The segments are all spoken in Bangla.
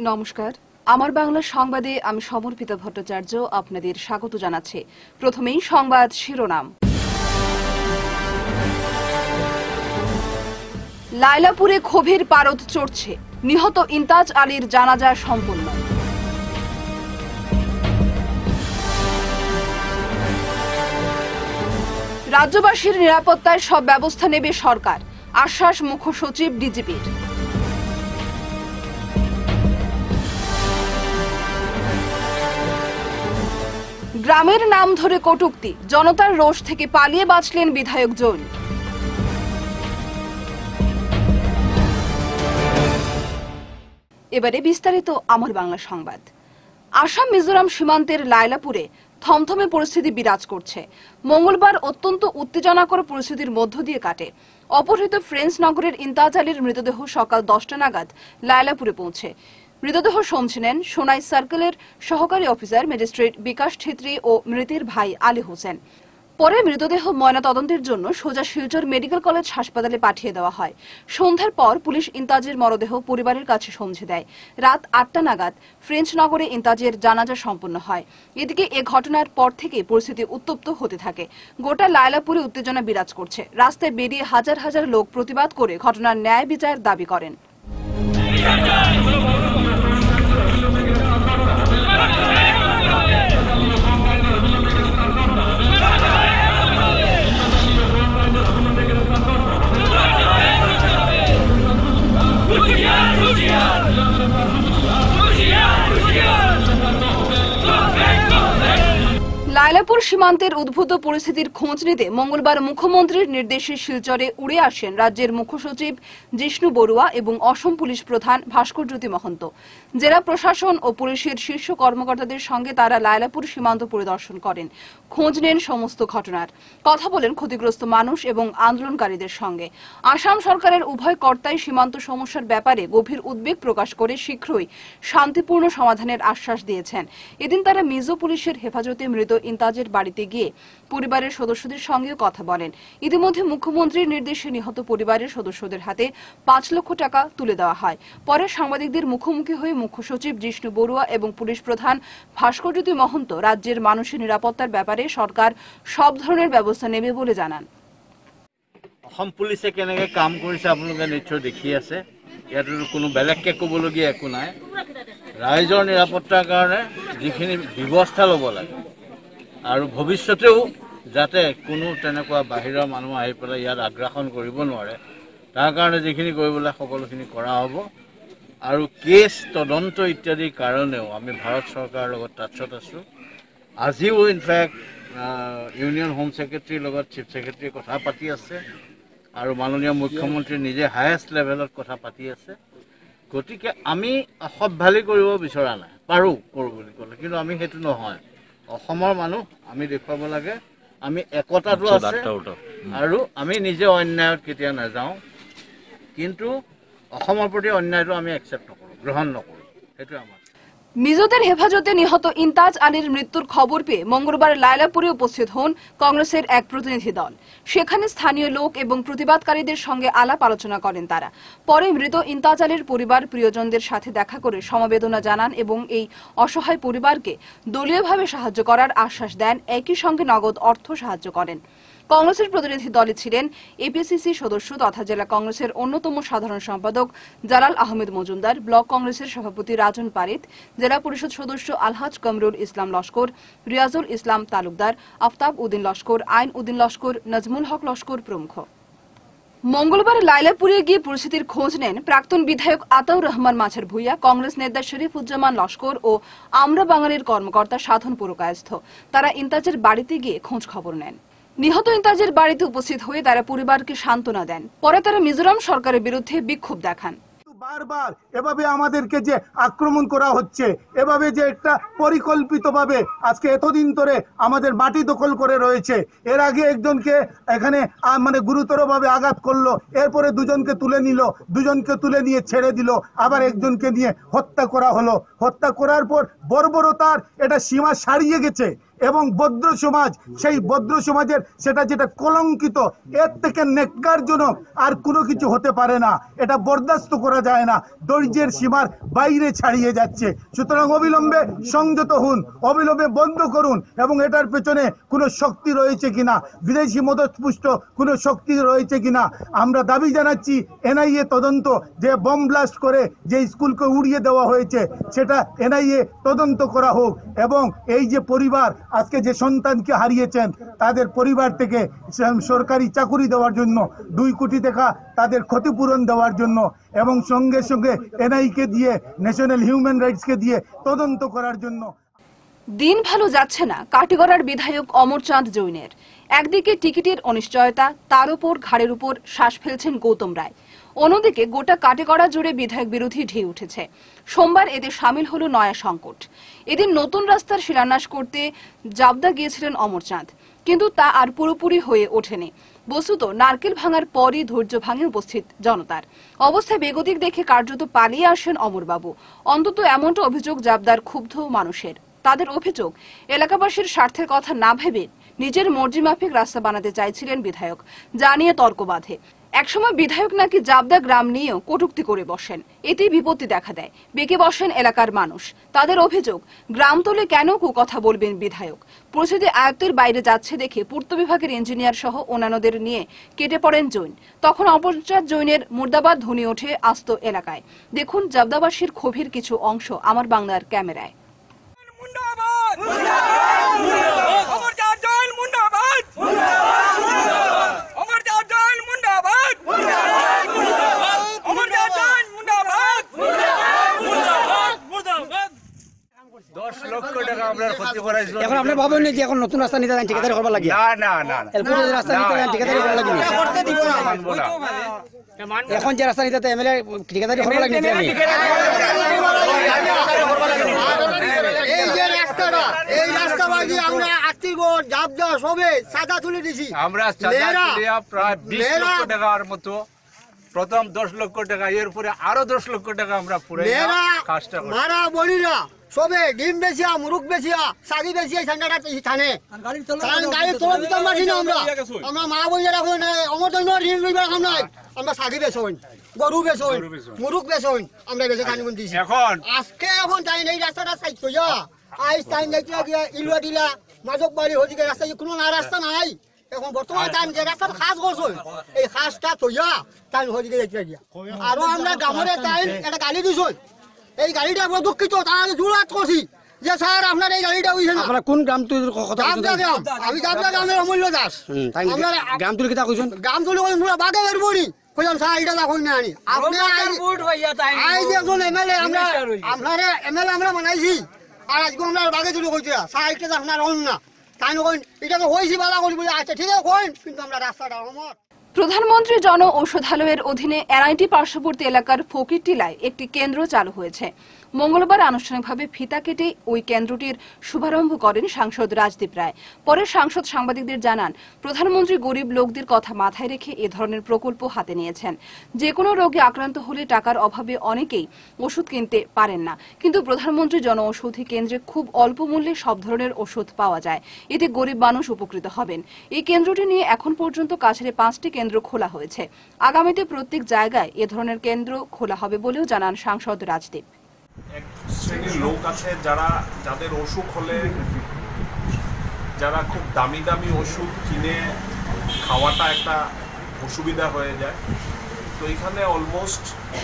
নমস্কার, আমার বাংলা সংবাদে আমি সমর্পিতা ভট্টাচার্য আপনাদের স্বাগত জানাচ্ছি। প্রথমেই সংবাদ শিরোনাম। লায়লাপুরে ক্ষোভের পারদ চড়ছে, নিহত ইমতাজ আলীর জানাজা সম্পন্ন। রাজ্যবাসীর নিরাপত্তায় সব ব্যবস্থা নেবে সরকার, আশ্বাস মুখ্য সচিব ডিজিপির। গ্রামের নাম ধরে কটূক্তি, জনতার রোষ থেকে পালিয়ে বাঁচলেন বিধায়ক জৈন। এবারে বিস্তারিত আমার বাংলা সংবাদ। আসাম মিজোরাম সীমান্তের লায়লাপুরে থমথমে পরিস্থিতি বিরাজ করছে। মঙ্গলবার অত্যন্ত উত্তেজনাকর পরিস্থিতির মধ্য দিয়ে কাটে। অপহৃত ফ্রেঞ্চ নগরের ইমতাজ আলীর মৃতদেহ সকাল 10টা নাগাদ লায়লাপুরে পৌঁছে। মৃতদেহ সমঝে নেন সোনাই সার্কেলের সহকারী অফিসার ম্যাজিস্ট্রেট বিকাশ ছেত্রী ও মৃতের ভাই আলী হোসেন। পরে মৃতদেহ ময়নাতদন্তের জন্য সোজা শিলচর মেডিকেল কলেজ হাসপাতালে পাঠিয়ে দেওয়া হয়। সন্ধ্যার পর পুলিশ ইমতাজের মরদেহ পরিবারের কাছে সমঝে দেয়। রাত 8টা নাগাদ ফ্রেঞ্চ নগরে ইমতাজের জানাজা সম্পন্ন হয়। এদিকে এ ঘটনার পর থেকে পরিস্থিতি উত্তপ্ত হতে থাকে। গোটা লায়লাপুরে উত্তেজনা বিরাজ করছে। রাস্তায় বেরিয়ে হাজার হাজার লোক প্রতিবাদ করে ঘটনার ন্যায় বিচারের দাবি করেন। লায়লাপুর সীমান্তের উদ্ভূত পরিস্থিতির খোঁজ নিতে মঙ্গলবার মুখ্যমন্ত্রীর নির্দেশে শিলচরে উড়ে আসেন রাজ্যের মুখ্য সচিব জিষ্ণু বড়ুয়া এবং অসম পুলিশ প্রধান ভাস্করজ্যোতি মহন্ত। জেলা প্রশাসন ও পুলিশের শীর্ষ কর্মকর্তাদের সঙ্গে তারা লায়লাপুর সীমান্ত পরিদর্শন করেন, খোঁজ নেন সমস্ত ঘটনার, কথা বলেন ক্ষতিগ্রস্ত মানুষ এবং আন্দোলনকারীদের সঙ্গে। আসাম সরকারের উভয় কর্তাই সীমান্ত সমস্যার ব্যাপারে গভীর উদ্বেগ প্রকাশ করে শীঘ্রই শান্তিপূর্ণ সমাধানের আশ্বাস দিয়েছেন। এদিন তারা মিজো পুলিশের হেফাজতে মৃত ইমতাজের বাড়িতে গিয়ে পরিবারের সদস্যদের সঙ্গেও কথা বলেন। ইতিমধ্যে মুখ্যমন্ত্রীর নির্দেশে নিহত পরিবারের সদস্যদের হাতে 5 লক্ষ টাকা তুলে দেওয়া হয়। পরে সাংবাদিকদের মুখোমুখি হয়ে মুখ্য সচিব জিষ্ণু বড়ুয়া এবং পুলিশ প্রধান ভাস্করজ্যোতি মহন্ত রাজ্যের মানুষের নিরাপত্তার ব্যাপারে সরকার সব ধরনের ব্যবস্থা নেবে বলে জানান। অসম পুলিশে কেনেকে কাম কৰিছে আপোনালোকে নিশ্চয় দেখি আছে। ইয়াতো কোনো বেলেগকে ক'বলগীয়া একো নাই। ৰাইজৰ নিৰাপত্তাৰ কাৰণে যিখিনি ব্যৱস্থা ল'ব লাগে আৰু ভৱিষ্যতেও যাতে কোনো তেনেকুৱা বাহিৰৰ মানুহ আহি পেলাই ইয়াত আগ্ৰাসন কৰিব নোৱাৰে, তাৰ কাৰণে যিখিনি কৰিব লাগে সকলোখিনি কৰা হ'ব। আৰু কেছ তদন্ত ইত্যাদিৰ কাৰণেও আমি ভাৰত চৰকাৰৰ লগত টাচত আছোঁ। আজিও ইনফেক্ট ইউনিয়ন হোম ছেক্ৰেটাৰীৰ লগত চিফ ছেক্ৰেটাৰীয়ে কথা পাতি আছে আৰু মাননীয় মুখ্যমন্ত্ৰী নিজে হায়েষ্ট লেভেলত কথা পাতি আছে। গতিকে আমি অসভ্যালি কৰিব বিচৰা নাই, পাৰোঁ কৰোঁ বুলি ক'লে, কিন্তু আমি সেইটো নহয়। অসমৰ মানুহ আমি দেখুৱাব লাগে আমি একতাটো আছে আৰু আমি নিজে অন্যায়ত কেতিয়া নাযাওঁ, কিন্তু অসমৰ প্ৰতি অন্যায়টো আমি একচেপ্ট নকৰোঁ, গ্ৰহণ নকৰোঁ। সেইটোৱে আমাৰ। মিজোদের হেফাজতে নিহত ইমতাজ আলীর মৃত্যুর খবর পেয়ে মঙ্গলবার লায়লাপুরে উপস্থিত হন কংগ্রেসের এক প্রতিনিধি দল। সেখানে স্থানীয় লোক এবং প্রতিবাদকারীদের সঙ্গে আলাপ আলোচনা করেন তারা। পরে মৃত ইমতাজ আলীর পরিবার প্রিয়জনদের সাথে দেখা করে সমবেদনা জানান এবং এই অসহায় পরিবারকে দলীয়ভাবে সাহায্য করার আশ্বাস দেন, একই সঙ্গে নগদ অর্থ সাহায্য করেন। কংগ্রেসের প্রতিনিধি দলে ছিলেন এপিসিসি সদস্য তথা জেলা কংগ্রেসের অন্যতম সাধারণ সম্পাদক জালাল আহমেদ মজুমদার, ব্লক কংগ্রেসের সভাপতি রাজন পারিত, জেলা পরিষদ সদস্য আলহাজ কামরুল ইসলাম লস্কর, রিয়াজুল ইসলাম তালুকদার, আফতাব উদ্দিন লস্কর, আইন উদ্দিন লস্কর, নজমুল হক লস্কর প্রমুখ। মঙ্গলবার লায়লাপুরে গিয়ে পরিস্থিতির খোঁজ নেন প্রাক্তন বিধায়ক আতাউর রহমান মাঝার ভূঁইয়া, কংগ্রেস নেতা শরীফুজ্জামান লস্কর ও আমরা বাঙালির কর্মকর্তা সাধন পুরকায়স্থ। তারা ইমতাজের বাড়িতে গিয়ে খোঁজ খবর নেন। নিহত ইমতাজের বাড়িতে উপস্থিত হয়ে তারা পরিবারকে সান্ত্বনা দেন। পরে তারা মিজোরাম সরকারের বিরুদ্ধে বিক্ষোভ দেখান। বারবার এভাবে আমাদেরকে যে আক্রমণ করা হচ্ছে, এভাবে যে একটা পরিকল্পিতভাবে আজকে এতদিন ধরে আমাদের মাটি দখল করে রয়েছে। এর আগে একজনকে এখানে মানে গুরুতরভাবে আঘাত করলো, এরপরে দুজনকে তুলে নিল, দুজনকে তুলে নিয়ে ছেড়ে দিল, আবার একজনকে নিয়ে হত্যা করা হলো। হত্যা করার পর বর্বরতার এটা সীমা ছাড়িয়ে গেছে। এবং বদ্র সমাজ, সেই বদ্র সমাজের সেটা যেটা কলঙ্কিত, এর থেকে নেক্কারজনক আর কোনো কিছু হতে পারে না। এটা বরদাস্ত করা যায় না, ধৈর্যের সীমার বাইরে ছাড়িয়ে যাচ্ছে। সুতরাং অবিলম্বে সংযত হন, অবিলম্বে বন্ধ করুন, এবং এটার পেছনে কোনো শক্তি রয়েছে কিনা, বিদেশি মদতপুষ্ট কোনো শক্তি রয়েছে কিনা আমরা দাবি জানাচ্ছি এনআইএ তদন্ত, যে বম ব্লাস্ট করে যে স্কুলকে উড়িয়ে দেওয়া হয়েছে সেটা এনআইএ তদন্ত করা হোক, এবং এই যে পরিবার আজকে যে সন্তানকে হারিয়েছেন তাদের পরিবার থেকে সরকারি চাকুরি দেওয়ার জন্য 2 কোটি টাকা তাদের ক্ষতিপূরণ দেওয়ার জন্য, এবং সঙ্গে সঙ্গে এনআইকে দিয়ে, ন্যাশনাল হিউম্যান রাইটসকে দিয়ে তদন্ত করার জন্য। দিন ভালো যাচ্ছে না কাটিগড়ার বিধায়ক অমরচাঁদ জৈনের। একদিকে টিকিটের অনিশ্চয়তা, তার উপর ঘাড়ের উপর শ্বাস ফেলছেন গৌতম রায়। অন্যদিকে গোটা কাটিগড়া জুড়ে বিধায়ক বিরোধী ঢেউ উঠেছে। সোমবার এতে সামিল হলো নয়া সংকট। এদিন নতুন রাস্তার শিলান্যাস করতে জাবদা গিয়েছিলেন অমরচাঁদ, কিন্তু তা আর পুরোপুরি হয়ে ওঠেনি। বস্তুত নারকেল ভাঙার পরই ধৈর্য ভাঙে উপস্থিত জনতার। অবস্থায় বেগতিক দেখে কার্যত পালিয়ে আসেন অমরবাবু। অন্তত এমনটা অভিযোগ জাবদার ক্ষুব্ধ মানুষের। তাদের অভিযোগ, এলাকাবাসীর স্বার্থের কথা না ভেবে নিজের মর্জি মাফিক রাস্তা বানাতে চাইছিলেন বিধায়ক, যা নিয়ে তর্ক বাধে। একসময় বিধায়ক নাকি জাবদা গ্রাম নিয়েও কটূক্তি করে বসেন, এতেই বিপত্তি দেখা দেয়। বেঁকে বসেন এলাকার মানুষ। তাদের অভিযোগ, গ্রাম তোলে কেন কথা বলবেন বিধায়ক। পরিস্থিতি আয়ত্তের বাইরে যাচ্ছে দেখে পূর্ত বিভাগের ইঞ্জিনিয়ার সহ অন্যান্যদের নিয়ে কেটে পড়েন জৈন। তখন অমরচাঁদ জৈনের মুর্দাবাদ ধ্বনি ওঠে আস্ত এলাকায়। দেখুন জাবদাবাসীর ক্ষোভের কিছু অংশ আমার বাংলার ক্যামেরায়। এখন আপনি ভাবেন যে এখন নতুন রাস্তা নিতে ঠিকাদারি করবার লাগে রাস্তা নিতে ঠিকাদারি করবার লাগে এখন যে রাস্তা নিতে এমএলএ ঠিকাদারি করবার লাগে এই রাস্তাবাজি আমরা আত্মীয়গণ জাবদা সবে সাদা তুলে দিছি। আমরা প্রায় 20 লক্ষ টাকার মতো, প্রথম 10 লক্ষ টাকা, এরপরে আরো 10 লক্ষ টাকা আমরা পুরো কাজটা করি। মারা বলিরা সবে ডিম বেচিয়া, মুরুখ বেচিয়া, শাড়ি বেচিয়া ঠান্ডাটা থানে গাড়ির তলা দিতাম পারছি না। আমরা মা বলিরা এখন অমরচন্দ্র ঋণ লইবার এখন নাই, আমরা শাড়ি বেচন, গরু বেচন, মুরুখ বেচন, আমরা বেচে খানি দিছি। এখন আজকে এখন তাই এই রাস্তাটা সাইড কইয়া আইস টাইম যাইতে গিয়া ইলুয়া দিলা মাজক বাড়ি হদিকে রাস্তা কোনো না রাস্তা নাই। এখন বর্তমান টাইম যে রাস্তাটা খাস করছেন এই খাসটা তৈয়া টাইম হদিকে যাইতে গিয়া আরো আমরা গ্রামের টাইম একটা গাড়ি দিছন, এই গাড়িটা আমরা দুঃখিত, তাহলে জোরাত করছি যে স্যার আপনার এই গাড়িটা হইছে না। আপনারা কোন গ্রাম তুই কথা গ্রাম, আমি জাবদা গ্রামের অমূল্য দাস। আমরা গ্রাম তুই কথা কইছেন, গ্রাম তুলে পুরো বাগে বেরবনি কইলাম স্যার এটা দেখুন না আনি আপনি আই যে একজন এমএলএ, আমরা আপনার এমএলএ আমরা বানাইছি, আর আজকে আমরা বাগে তুলে কইছি স্যার এটা আপনার অন না তাই না, কইন এটা তো হইছি বালা করি বলে আচ্ছা ঠিক আছে কইন, কিন্তু আমরা রাস্তাটা আমার। প্রধানমন্ত্রী জন ঔষধালয়ের অধীনে এনআইটি পার্শ্ববর্তী এলাকার ফকিরটিলায় একটি কেন্দ্র চালু হয়েছে। মঙ্গলবার আনুষ্ঠানিকভাবে ফিতা কেটে ওই কেন্দ্রটির শুভারম্ভ করেন সাংসদ রাজদীপ রায়। পরে সাংসদ সাংবাদিকদের জানান, প্রধানমন্ত্রী গরিব লোকদের কথা মাথায় রেখে এ ধরনের প্রকল্প হাতে নিয়েছেন। যে কোনো রোগে আক্রান্ত হলে টাকার অভাবে অনেকেই ওষুধ কিনতে পারেন না, কিন্তু প্রধানমন্ত্রী জন ঔষধি কেন্দ্রে খুব অল্প মূল্যে সব ধরনের ওষুধ পাওয়া যায়। এতে গরিব মানুষ উপকৃত হবেন। এই কেন্দ্রটি নিয়ে এখন পর্যন্ত কাছাড়ে 5টি কেন্দ্র খোলা হয়েছে। আগামীতে প্রত্যেক জায়গায় এ ধরনের কেন্দ্র খোলা হবে বলেও জানান সাংসদ রাজদীপ। এক শ্রেণীর লোক আছে যাদের অসুখ হলে যারা খুব দামি দামি ওষুধ কিনে খাওয়াটা একটা অসুবিধা হয়ে যায়। তো এখানে almost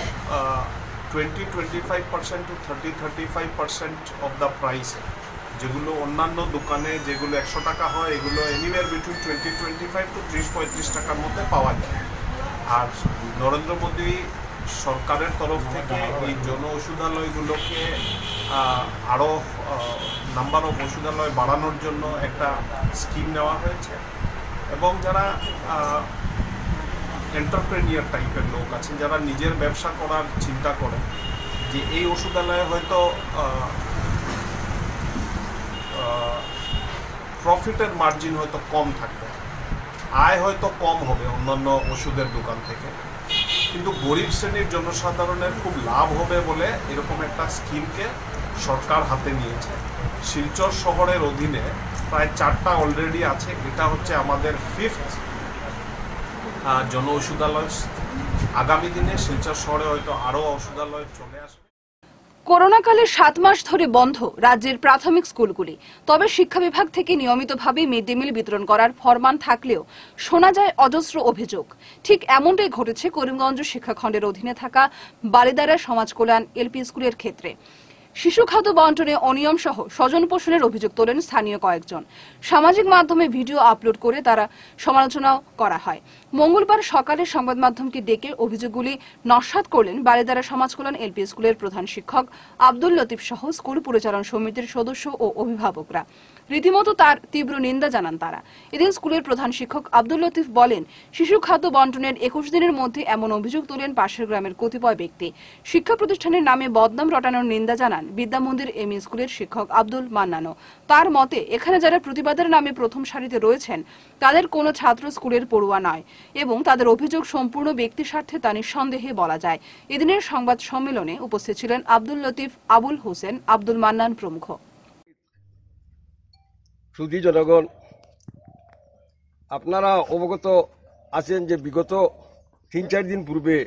20-25% to 30-35% of the price, যেগুলো অন্যান্য দোকানে যেগুলো 100 টাকা হয় এগুলো এনিওয়ার বিটুইন 20-25 to 30-35 টাকার মধ্যে পাওয়া যায়। আর নরেন্দ্র মোদী সরকারের তরফ থেকে এই জন ওষুধালয়গুলোকে আরও নাম্বার অফ ওষুধালয় বাড়ানোর জন্য একটা স্কিম নেওয়া হয়েছে, এবং যারা এন্টারপ্রেনিয়ার টাইপের লোক আছেন, যারা নিজের ব্যবসা করার চিন্তা করে, যে এই ওষুধালয়ে হয়তো প্রফিটের মার্জিন হয়তো কম থাকবে, আয় হয়তো কম হবে অন্যান্য ওষুধের দোকান থেকে, কিন্তু গরিব শ্রেণীর জনসাধারণের খুব লাভ হবে বলে এরকম একটা স্কিমকে সরকার হাতে নিয়েছে। শিলচর শহরের অধীনে প্রায় 4টা অলরেডি আছে। এটা হচ্ছে আমাদের 5th জন ঔষধালয়। আগামী দিনে শিলচর শহরে হয়তো আরও ঔষধালয় চলে আসবে। করোনাকালে 7 মাস ধরে বন্ধ রাজ্যের প্রাথমিক স্কুলগুলি। তবে শিক্ষা বিভাগ থেকে নিয়মিতভাবে মিড ডে মিল বিতরণ করার ফরমান থাকলেও শোনা যায় অজস্র অভিযোগ। ঠিক এমনটাই ঘটেছে করিমগঞ্জ শিক্ষাখণ্ডের অধীনে থাকা বালিদারা সমাজ কল্যাণ এলপি স্কুলের ক্ষেত্রে। শিশু খাদ্য বন্টনে অনিয়ম সহ স্বজন পোষণের অভিযোগ তোলেন স্থানীয় কয়েকজন। সামাজিক মাধ্যমে ভিডিও আপলোড করে তারা সমালোচনাও করা হয়। মঙ্গলবার সকালে সংবাদ মাধ্যমকে ডেকে অভিযোগগুলি নস্যাৎ করলেন বালিদারা সমাজ কল্যাণ এলপি স্কুলের প্রধান শিক্ষক আব্দুল লতিফ সহ স্কুল পরিচালন সমিতির সদস্য ও অভিভাবকরা। রীতিমতো তার তীব্র নিন্দা জানান তারা। এদিন স্কুলের প্রধান শিক্ষক আব্দুল লতিফ বলেন, শিশু খাদ্য বন্টনের 21 দিনের মধ্যে এমন অভিযোগ তোলেন পাশের গ্রামের কতিপয় ব্যক্তি। শিক্ষা প্রতিষ্ঠানের নামে বদনাম রটানোর নিন্দা জানান বিদ্যামন্দির এমই স্কুলের শিক্ষক আব্দুল মান্নানও। তার মতে, এখানে যারা প্রতিবাদের নামে প্রথম সারিতে রয়েছেন তাদের কোনো ছাত্র স্কুলের পড়ুয়া নয় এবং তাদের অভিযোগ সম্পূর্ণ ব্যক্তি স্বার্থে তা নিঃসন্দেহে বলা যায়। এদিনের সংবাদ সম্মেলনে উপস্থিত ছিলেন আব্দুল লতিফ, আবুল হোসেন, আব্দুল মান্নান প্রমুখ। সুধী জনগণ, আপনারা অবগত আছেন যে বিগত 3-4 দিন পূর্বে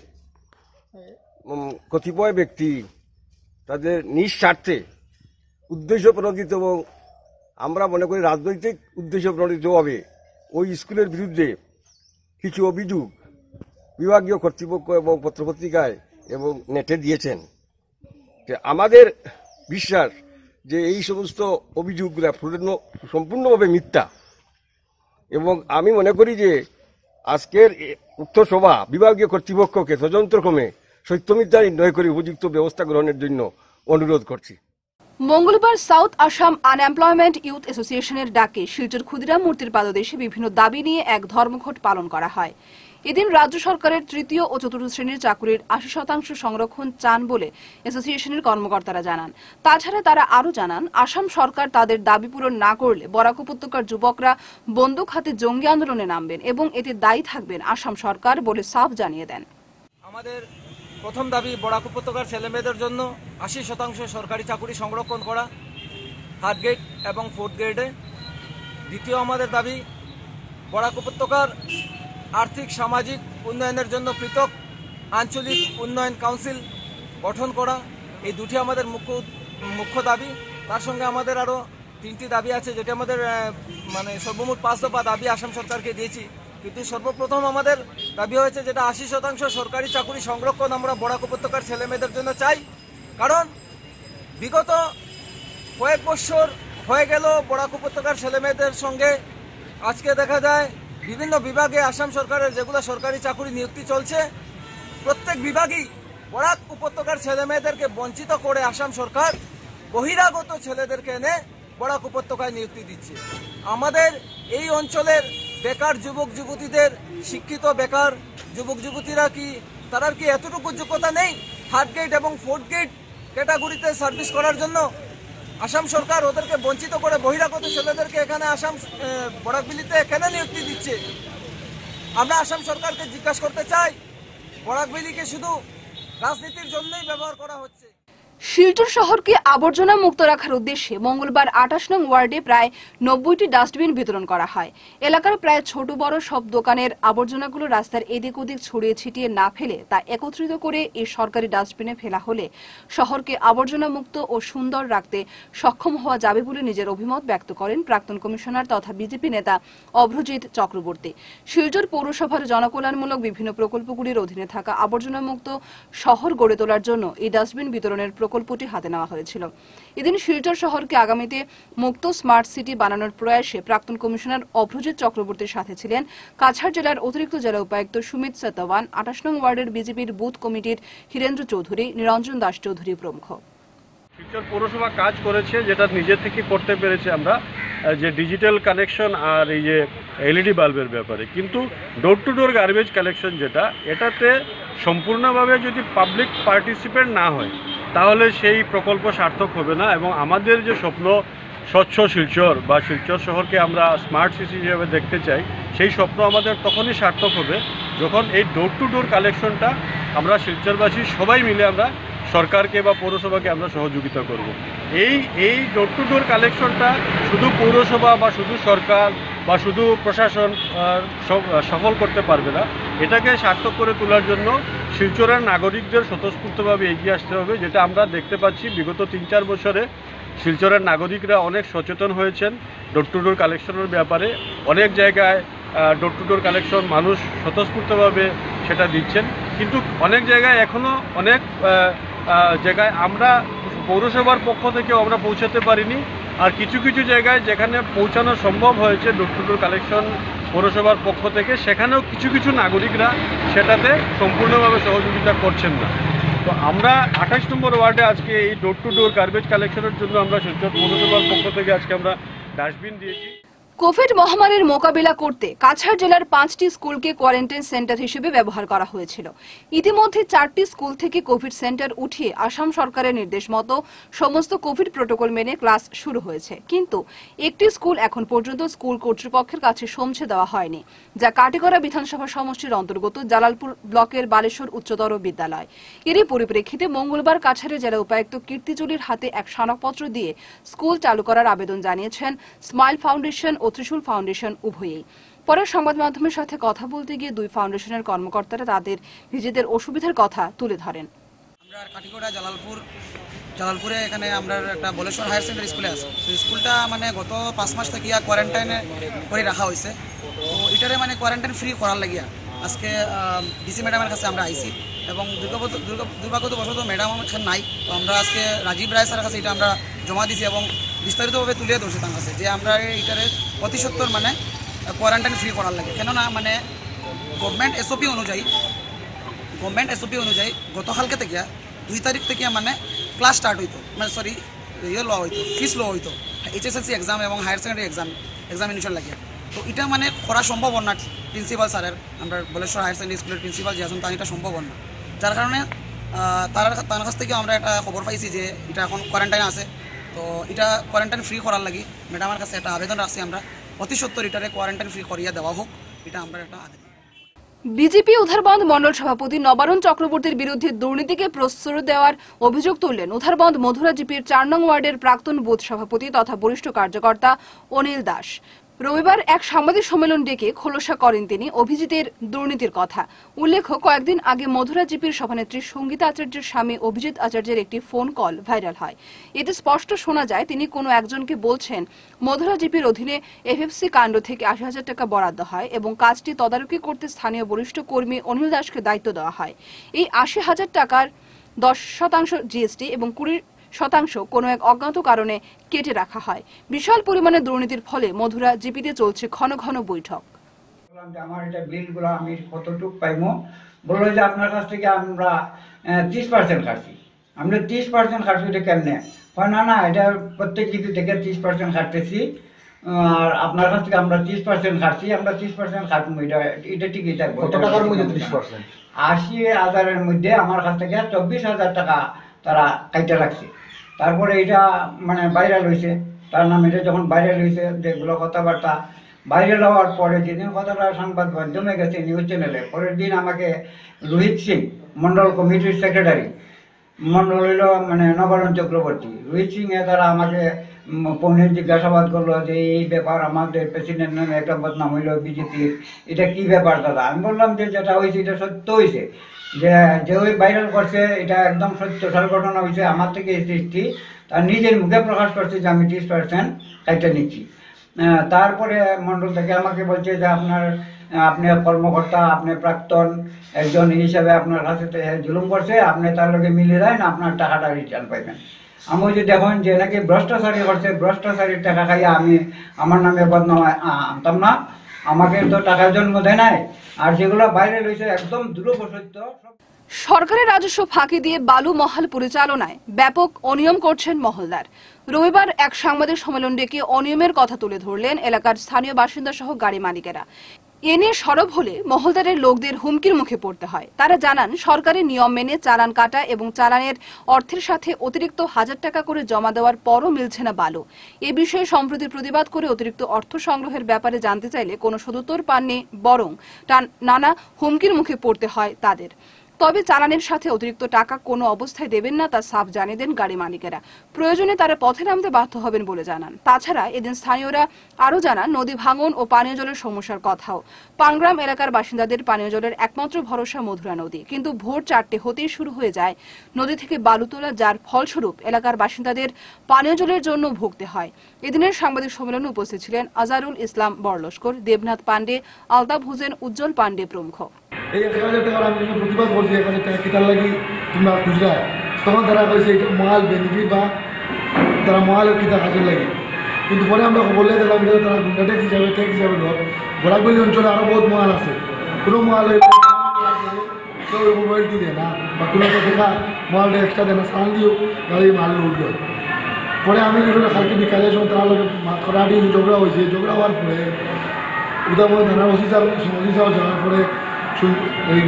কতিপয় ব্যক্তি তাদের নিজ স্বার্থে উদ্দেশ্য প্রণোদিত এবং আমরা মনে করি রাজনৈতিক উদ্দেশ্য প্রণোদিতভাবে ওই স্কুলের বিরুদ্ধে কিছু অভিযোগ বিভাগীয় কর্তৃপক্ষ এবং পত্রপত্রিকায় এবং নেটে দিয়েছেন। আমাদের বিশ্বাস যে এই সমস্ত অভিযোগগুলো সম্পূর্ণভাবে মিথ্যা এবং আমি মনে করি যে আজকের উক্ত সভা বিভাগীয় কর্তৃপক্ষকে তদন্তক্রমে সত্য মিথ্যা নির্ণয় করে উপযুক্ত ব্যবস্থা গ্রহণের জন্য অনুরোধ করছি। মঙ্গলবার সাউথ আসাম আনএমপ্লয়মেন্ট ইউথ অ্যাসোসিয়েশনের ডাকে শিলচর ক্ষুদিরাম মূর্তির পাদদেশে বিভিন্ন দাবি নিয়ে এক ধর্মঘট পালন করা হয়। এদিন রাজ্য সরকারের তৃতীয় ও চতুর্থ শ্রেণীর চাকুরির 80% সংরক্ষণ চান বলে অ্যাসোসিয়েশনের কর্মকর্তারা জানান। তাছাড়া তারা আরও জানান, আসাম সরকার তাদের দাবি পূরণ না করলে বরাক উপত্যকার যুবকরা বন্দুক হাতে জঙ্গি আন্দোলনে নামবেন এবং এতে দায়ী থাকবেন আসাম সরকার বলে সাফ জানিয়ে দেন। আমাদের প্রথম দাবি বরাক উপত্যকার ছেলেমেয়েদের জন্য 80% সরকারি চাকুরি সংরক্ষণ করা 3rd গ্রেড এবং 4th গ্রেডে। দ্বিতীয় আমাদের দাবি বরাক উপত্যকার আর্থিক সামাজিক উন্নয়নের জন্য পৃথক আঞ্চলিক উন্নয়ন কাউন্সিল গঠন করা। এই দুটি আমাদের মুখ্য দাবি। তার সঙ্গে আমাদের আরও 3টি দাবি আছে, যেটা আমাদের মানে সর্বমোট 5 দফা দাবি আসাম সরকারকে দিয়েছি। কিন্তু সর্বপ্রথম আমাদের দাবি হয়েছে যেটা 80% সরকারি চাকুরি সংরক্ষণ আমরা বরাক উপত্যকার ছেলেমেয়েদের জন্য চাই। কারণ বিগত কয়েক বছর হয়ে গেল বরাক উপত্যকার ছেলেমেয়েদের সঙ্গে আজকে দেখা যায় বিভিন্ন বিভাগে আসাম সরকারের যেগুলো সরকারি চাকুরি নিযুক্তি চলছে, প্রত্যেক বিভাগেই বরাক উপত্যকার ছেলেমেয়েদেরকে বঞ্চিত করে আসাম সরকার বহিরাগত ছেলেদেরকে এনে বরাক উপত্যকায় নিযুক্তি দিচ্ছে। আমাদের এই অঞ্চলের বেকার যুবক যুবতীদের, শিক্ষিত বেকার যুবক যুবতীরা তারা কি এতটুকু যোগ্যতা নেই 3rd গ্রেড এবং 4th গ্রেড ক্যাটাগরিতে সার্ভিস করার জন্য? আসাম সরকার ওদেরকে বঞ্চিত করে বহিরাগত ছেলেদেরকে এখানে আসাম বরাকবিলিতে কেন নিযুক্তি দিচ্ছে? আমরা আসাম সরকারকে জিজ্ঞাসা করতে চাই, বরাকবিলিকে শুধু রাজনীতির জন্যই ব্যবহার করা হচ্ছে। শিলচর শহরকে আবর্জনা মুক্ত রাখার উদ্দেশ্যে মঙ্গলবার 28 নং ওয়ার্ডে প্রায় 90টি ডাস্টবিন বিতরণ করা হয়। এলাকার প্রায় ছোট বড় সব দোকানের আবর্জনাগুলো রাস্তার এদিক ওদিক ছড়িয়ে ছিটিয়ে না ফেলে তা একত্রিত করে এই সরকারি ডাস্টবিনে ফেলা হলে শহরকে আবর্জনা মুক্ত ও সুন্দর রাখতে সক্ষম হওয়া যাবে বলে নিজের অভিমত ব্যক্ত করেন প্রাক্তন কমিশনার তথা বিজেপি নেতা অভ্রজিৎ চক্রবর্তী। শিলচর পৌরসভার জনকল্যাণমূলক বিভিন্ন প্রকল্পগুলির অধীনে থাকা আবর্জনা মুক্ত শহর গড়ে তোলার জন্য এই ডাস্টবিন বিতরণের প্রকল্পটি হাতে নেওয়া হয়েছিল। এদিন শিলচর শহরকে আগামীতে মুক্ত স্মার্ট সিটি বানানোর প্রয়াসে প্রাক্তন কমিশনার অভ্রজিৎ চক্রবর্তীর সাথে ছিলেন কাছাড় জেলার অতিরিক্ত জেলা উপায়ুক্ত সুমিত সতওয়ান, 28 নং ওয়ার্ডের বিজেপির বুথ কমিটির হীরেন্দ্র চৌধুরী, নিরঞ্জন দাস চৌধুরী প্রমুখ। শিলচর পৌরসভা কাজ করেছে, যেটা নিজে থেকে করতে পেরেছে আমরা, যে ডিজিটাল কানেকশন আর এই যে এলইডি বাল্বের ব্যাপারে। কিন্তু door to door garbage collection যেটা, এটাতে সম্পূর্ণভাবে যদি পাবলিক পার্টিসিপেট না হয় তাহলে সেই প্রকল্প সার্থক হবে না। এবং আমাদের যে স্বপ্ন স্বচ্ছ শিলচর বা শিলচর শহরকে আমরা স্মার্ট সিটি হিসেবে দেখতে চাই, সেই স্বপ্ন আমাদের তখনই সার্থক হবে যখন এই ডোর টু ডোর কালেকশনটা আমরা শিলচরবাসী সবাই মিলে আমরা সরকারকে বা পৌরসভাকে আমরা সহযোগিতা করব। এই ডোর টু ডোর কালেকশনটা শুধু পৌরসভা বা শুধু সরকার বা শুধু প্রশাসন সফল করতে পারবে না। এটাকে সার্থক করে তোলার জন্য শিলচরের নাগরিকদের স্বতঃস্ফূর্তভাবে এগিয়ে আসতে হবে, যেটা আমরা দেখতে পাচ্ছি বিগত 3-4 বছরে শিলচরের নাগরিকরা অনেক সচেতন হয়েছেন ডোর টু ডোর কালেকশনের ব্যাপারে। অনেক জায়গায় ডোর টু ডোর কালেকশন মানুষ স্বতঃস্ফূর্তভাবে সেটা দিচ্ছেন, কিন্তু অনেক জায়গায় এখনও অনেক জায়গায় আমরা পৌরসভার পক্ষ থেকে আমরা পৌঁছাতে পারিনি। আর কিছু কিছু জায়গায় যেখানে পৌঁছানো সম্ভব হয়েছে ডোর টু ডোর কালেকশন পৌরসভার পক্ষ থেকে, সেখানেও কিছু কিছু নাগরিকরা সেটাতে সম্পূর্ণভাবে সহযোগিতা করছেন না। তো আমরা 28 নম্বর ওয়ার্ডে আজকে এই ডোর টু ডোর গার্বেজ কালেকশনের জন্য আমরা শিলচর পৌরসভার পক্ষ থেকে আজকে আমরা ডাস্টবিন দিয়েছি। কোভিড মহামারীর মোকাবিলা করতে কাছাড় জেলার 5টি স্কুলকে কোয়ারেন্টাইন সেন্টার হিসেবে ব্যবহার করা হয়েছিল। ইতিমধ্যে 4টি স্কুল থেকে কোভিড সেন্টার উঠিয়ে আসাম সরকারের নির্দেশ মতো সমস্ত কোভিড প্রোটোকল মেনে ক্লাস শুরু হয়েছে, কিন্তু একটি স্কুল এখন পর্যন্ত স্কুল কর্তৃপক্ষের কাছে সমঝে দেওয়া হয়নি, যা কাটিগড়া বিধানসভা সমষ্টির অন্তর্গত জালালপুর ব্লকের বালেশ্বর উচ্চতর বিদ্যালয়। এরই পরিপ্রেক্ষিতে মঙ্গলবার কাছাড়ের জেলা উপায়ুক্ত কীর্তিজলির হাতে এক স্মারকপত্র দিয়ে স্কুল চালু করার আবেদন জানিয়েছেন স্মাইল ফাউন্ডেশন ও ত্রিশূল ফাউন্ডেশন উভয়ই। পরে সংবাদ মাধ্যমের সাথে কথা বলতে গিয়ে দুই ফাউন্ডেশনের কর্মকর্তারা তাদের নিজেদের অসুবিধার কথা তুলে ধরেন। আমরা কাটিগড়া জালালপুরে এখানে আমরা একটা বলেশ্বর হায়ার সেকেন্ডারি স্কুলে আছে। তো স্কুলটা মানে গত 5 মাস থেকে কোয়ারেন্টাইনে করে রাখা হয়েছে। তো এটারে মানে কোয়ারেন্টাইন ফ্রি করার লাগিয়া আজকে ডিসি ম্যাডামের কাছে আমরা আইসি, এবং দুর্ভাগ্যবশত ম্যাডাম এখানে নাই। তো আমরা আজকে রাজীব রায় স্যারের কাছে এটা আমরা জমা দিছি এবং বিস্তারিতভাবে তুলে ধরছি তার কাছে যে আমরা এটারে অতি সত্তর মানে কোয়ারেন্টাইন ফ্রি করার লাগে। কেননা মানে গভর্নমেন্ট এসওপি অনুযায়ী গতকালকে থেকে 2 তারিখ থেকে মানে ক্লাস স্টার্ট হইতো, মানে সরি লওয়া হইতো, ফিস লওয়া হইতো HSLC এক্সাম এবং হায়ার সেকেন্ডারি এক্সামিনেশন লাগে। তো এটা মানে করা সম্ভব না প্রিন্সিপাল স্যারের, আমরা বলেশ্বর হায়ার সেকেন্ডারি স্কুলের প্রিন্সিপাল যে আছেন তার এটা সম্ভব না, যার কারণে তার কাছ থেকে আমরা একটা খবর পাইছি যে এটা এখন কোয়ারেন্টাইন আছে। তো এটা কোয়ারেন্টাইন ফ্রি করার লাগি ম্যাডামের কাছে একটা আবেদন রাখছি আমরা, অতি সত্তর এটারে কোয়ারেন্টাইন ফ্রি করিয়া দেওয়া হোক, এটা আমরা একটা আবেদন। বিজেপি উধারবন্দ মণ্ডল সভাপতি নবারুণ চক্রবর্তীর বিরুদ্ধে দুর্নীতিকে প্রশ্রয় দেওয়ার অভিযোগ তুললেন উধারবন্দ মধুরা জিপির 4 নং ওয়ার্ডের প্রাক্তন বুথ সভাপতি তথা বরিষ্ঠ কার্যকর্তা অনিল দাস। রবিবার এক সাংবাদিক সম্মেলন ডেকে খোলসা করেন তিনি অভিজিতের দুর্নীতির কথা। উল্লেখ্য, কয়েকদিন আগে মধুরা জিপির সভানেত্রী সঙ্গীতা আচার্যের স্বামী অভিজিৎ আচার্যের একটি ফোন কল ভাইরাল হয়। এতে স্পষ্ট শোনা যায় তিনি কোনো একজনকে বলছেন মধুরা জিপির অধীনে FFC কাণ্ড থেকে 80,000 টাকা বরাদ্দ হয় এবং কাজটি তদারকি করতে স্থানীয় বরিষ্ঠ কর্মী অনিল দাসকে দায়িত্ব দেওয়া হয়। এই 80,000 টাকার 10% GST এবং 20% কোনো এক অজ্ঞাত কারণে কেটে রাখা হয়। বিশাল পরিমাণে দুর্নীতির ফলে মধুরা জিপিতে চলছে ঘন ঘন বৈঠক। আমার এটা বিলগুলো আমি কতটুকু পাইমো, বললো যে আপনার কাছ থেকে আমরা 30% খাচ্ছি। আমরা 30% খাচ্ছি, এটা কেমনে হয়? না এটা প্রত্যেক কিছু থেকে 30% খাটতেছি, আর আপনার কাছ থেকে আমরা 30% খাচ্ছি, আমরা 30% খাটবো। এটা ঠিকই থাকবো। কত টাকার মধ্যে 30%? 80,000-এর মধ্যে আমার কাছ থেকে 24,000 টাকা তারা কাইটা রাখছে। তারপরে এটা মানে ভাইরাল হয়েছে, তার নাম এটা যখন ভাইরাল হয়েছে যেগুলো কথাবার্তা ভাইরাল হওয়ার পরে যেদিন কথাটা সংবাদ মাধ্যমে গেছে নিউজ চ্যানেলে, পরের দিন আমাকে রোহিত সিং মন্ডল কমিটির সেক্রেটারি, মন্ডল হইল মানে নবারুণ চক্রবর্তী, রোহিত সিং তারা আমাকে ফোনে জিজ্ঞাসাবাদ করলো যে এই ব্যাপার আমাদের প্রেসিডেন্ট নামে একটা বদনাম হইল বিজেপির, এটা কি ব্যাপার দাদা? আমি বললাম যে যেটা হয়েছে এটা সত্য হয়েছে, যে ওই ভাইরাল করছে এটা একদম সত্যসার ঘটনা হয়েছে, আমার থেকে এই সৃষ্টি, তার নিজের মুখে প্রকাশ করছে যে আমি 30% কাইটা নিচ্ছি। তারপরে মন্ডল থেকে আমাকে বলছে যে আপনি কর্মকর্তা, আপনি প্রাক্তন একজন হিসাবে আপনার কাছে জুলুম করছে, আপনি তার লগে মিলে দেন, আপনার টাকাটা রিটার্ন পাইবেন। আমি যে দেখুন যে নাকি ভ্রষ্টাচারী করছে, ভ্রষ্টাচারীর টাকা খাইয়া আমি আমার নামে বদনাম আনতাম না, আমাকে তো টাকার জন্ম দেয় নাই। আর যেগুলো ভাইরাল হয়েছে একদম ধ্রুব সত্য। সরকারের রাজস্ব ফাঁকি দিয়ে বালু মহল পরিচালনায় ব্যাপক অনিয়ম করছেন মহলদার। রবিবার এক সাংবাদিক সম্মেলন ডেকে অনিয়মের কথা তুলে ধরলেন এলাকার স্থানীয় বাসিন্দা সহ গাড়ি মালিকেরা। এ নিয়ে সরব হলে মহলদারের লোকদের হুমকির মুখে পড়তে হয়। তারা জানান সরকারি নিয়ম মেনে চালান কাটা এবং চালানের অর্থের সাথে অতিরিক্ত 1000 টাকা করে জমা দেওয়ার পরও মিলছে না বালু। এ বিষয়ে সম্প্রতি প্রতিবাদ করে অতিরিক্ত অর্থ সংগ্রহের ব্যাপারে জানতে চাইলে কোনো সদুত্তর পাননি, বরং নানা হুমকির মুখে পড়তে হয় তাদের। তবে চালানের সাথে অতিরিক্ত টাকা কোনো অবস্থায় দেবেন না তা সাফ জানিয়ে দেন গাড়ি মালিকেরা। প্রয়োজনে তারা পথে নামতে বাধ্য হবেন বলে জানান। তাছাড়া এদিন স্থানীয়রা আরও জানান নদী ভাঙন ও পানীয় জলের সমস্যার কথাও। পানগ্রাম এলাকার বাসিন্দাদের পানীয় জলের একমাত্র ভরসা মধুরা নদী, কিন্তু ভোর 4টে হতেই শুরু হয়ে যায় নদী থেকে বালু তোলা, যার ফলস্বরূপ এলাকার বাসিন্দাদের পানীয় জলের জন্য ভুগতে হয়। এদিনের সাংবাদিক সম্মেলনে উপস্থিত ছিলেন আজারুল ইসলাম বড়লস্কর, দেবনাথ পান্ডে, আলতাফ হোসেন, উজ্জ্বল পান্ডে প্রমুখ। এই 1000 টাকার আমি প্রতিবাদ করছি, 1000 টাকা কিতার লাগি তোমরা খুচরা, তখন তারা কইছে এটা মাল বেনিফিট বা তারা মালের কিতা কাজে লাগে। কিন্তু পরে আমরা বলে দিলাম যে তারা গুন্ডা ট্যাক্স হিসাবে গোড়াগুলি অঞ্চলে আরও বহুত মাল আছে, কোনো মাল কেউ মোবাইলটি দেয় না বা কোনো দেখা মালটা এক্সট্রা দেয় না, সান দিও গাড়ি মাল উঠল। পরে আমি কালকে বিকালের সময় তার লোক খরাটি ঝগড়া হয়েছে, ঝগড়া হওয়ার পরে উদাহরণ থানার ওসি সাহেব যাওয়ার পরে এই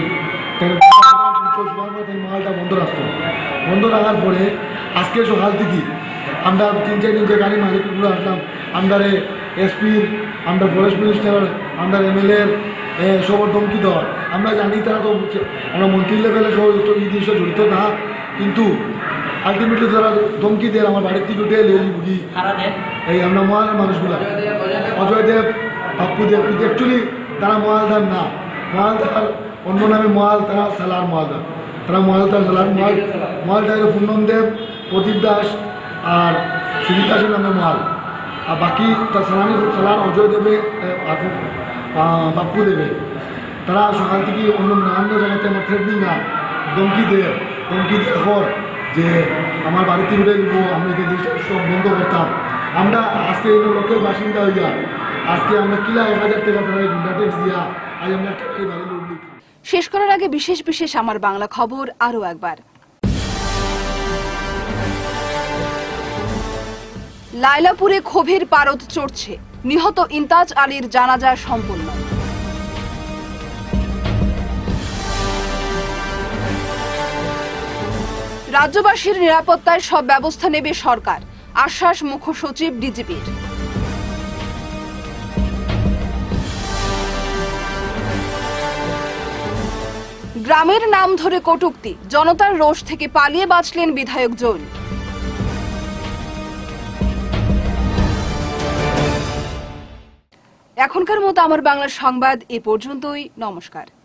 মালটা বন্ধ রাখতো। বন্ধ রাখার পরে আজকে সকাল থেকে আমরা 3-4 দিন যে গাড়ি মালিকগুলো আসলাম, আন্ডারে এসপির, under forest minister, under MLA সবার ধমকি দেওয়ার। আমরা জানি তারা তো আমরা মন্ত্রী লেভেলে এই জিনিসটা জড়িত না, কিন্তু আলটিমেটলি তারা ধমকি দেয় আমার বাড়ির থেকে উঠে বুঝি এই আমরা মহালের মানুষগুলা অজয় দেব, পাপ্পু দেব, কিন্তু অ্যাকচুয়ালি তারা মহালদার না, মহালদার অন্য নামে মহাল, তারা সালার মহালদার, তারা মহালদার সালার মহালদার পূর্ণম দেব, প্রদীপ দাস আর সুজিত দাসের নামে মহাল, আর বাকি তার সালার অজয় দেবে, পাপ্পু দেবে। তারা সকাল থেকে অন্য নানান জায়গাতে আমার থ্রেটনিং না ধমকি দেয় পর যে আমার বাড়িতে উঠে দিব, আমি এখানে সব বন্ধ করতাম। আমরা আজকে এই লোকের বাসিন্দা হইয়া আজকে আমরা কিলা 1000 টাকা তারা গুন্ডা ট্যাক্স দিয়া আজ আমরা একটা বাড়ি লুটলি। শেষ করার আগে বিশেষ আমার বাংলা খবর আরও একবার। লায়লাপুরে ক্ষোভের পারদ চড়ছে, নিহত ইন্তাজ আলীর জানাজা সম্পন্ন। রাজ্যবাসীর নিরাপত্তায় সব ব্যবস্থা নেবে সরকার, আশ্বাস মুখ্য সচিব ডিজিপির। গ্রামের নাম ধরে কটূক্তি, জনতার রোষ থেকে পালিয়ে বাঁচলেন বিধায়ক জৈন। এখনকার মতো আমার বাংলা সংবাদ এ পর্যন্তই। নমস্কার।